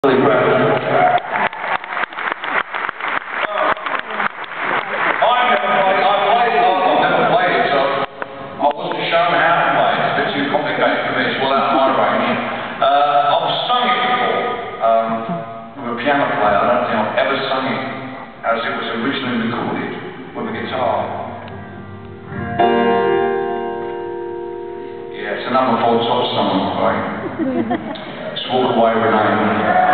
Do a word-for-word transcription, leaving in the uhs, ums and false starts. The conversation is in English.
Really proud. I've never played, I've played it, I've never played it, so I wasn't shown how to play it. It's a bit too complicated for me, it's well out of my range. Uh, I've sung it before, um, with a piano player. I don't think I've ever sung it as it was originally recorded with a guitar. Yeah, it's a number four top song, right? Just Walk Away, Renee.